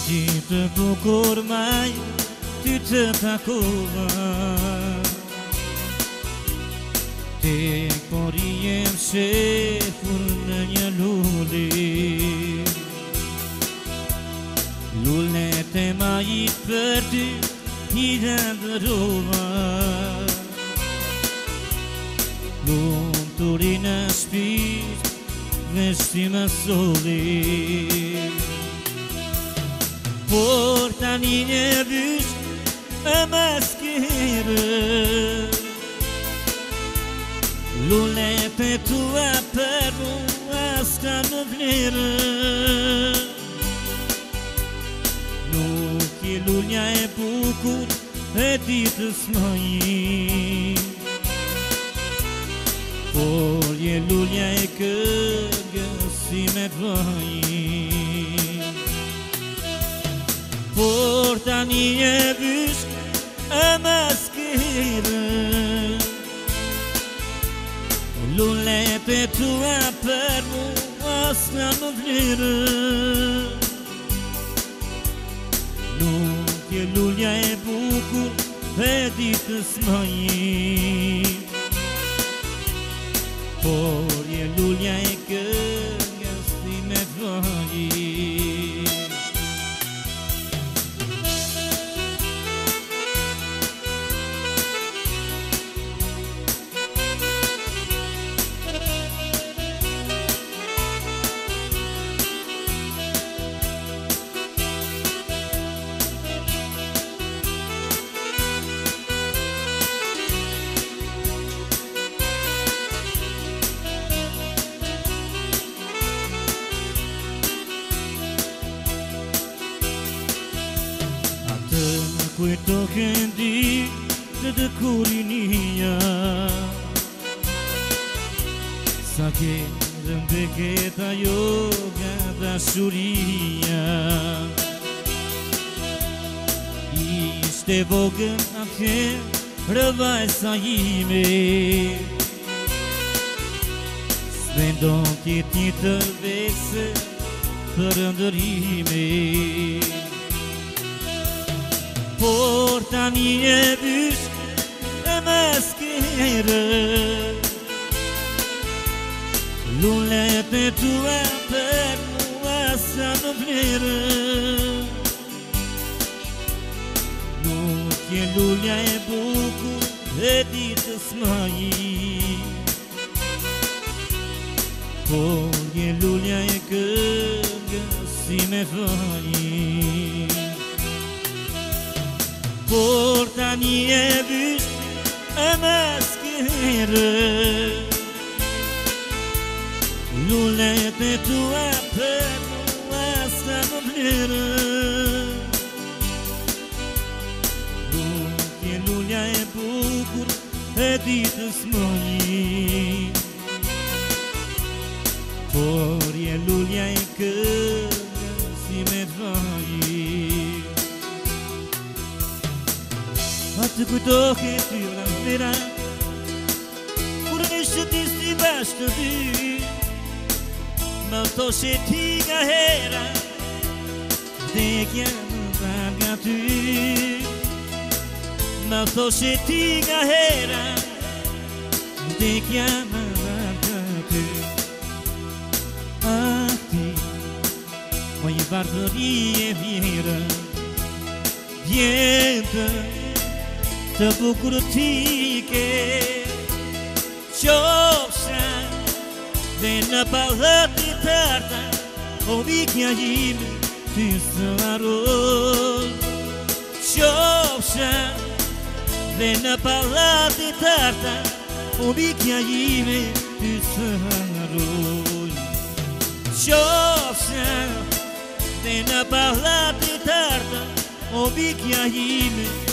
Ti të bukur maj, ty të takova Tek pori jem shefur në një lulli Lullet e majit për ty i dëndërova Lumturi në shpirt, veshti më solli Por tani një bysh e maskirë Lullet e tua për mua s'ka në vlerë Nuk je lulja e bukur e ditës mëjin Por je lulja e këngës si me të vajin Por tani një bysh e maskirë Lullet e tua për mua s'ka më vlerë Nuk je lulja e bukur e ditës mëjin Por je lulja e këngës si me të vajin Kujto këndi të kurinia Sa ke rëmbeket ajo nga dashuria Ishte vogën atëherë vajza ime S'mendon t'jetë një të vese për ndërime Por tani një bysh e maskirë Lullet e tua për mua s'ka më vlerë Nuk je lulja e bukur e ditës mëjin Por je lulja e këngës si me vajin Por tani e bysh e maskirë Lullet e tua për mua s'ka më vlerë Nuk je lulja e bukur e ditës mëjin Por je lulja e këngës si me të vajin Atë kujtohe ty ora vera Kur nishtë ti si bashkë të dy Më thoshe ti nga hera Vdekja më dha nga ty Më thoshe ti nga hera Vdekja më dha nga ty Ah ti Moj bardhëri e vjera Vjetë Të bukur ti ke Qofsha Dhe në palët i tarta O vikja ime Ty së haroj Qofsha Dhe në palët i tarta O vikja ime Ty së haroj Qofsha Dhe në palët i tarta O vikja ime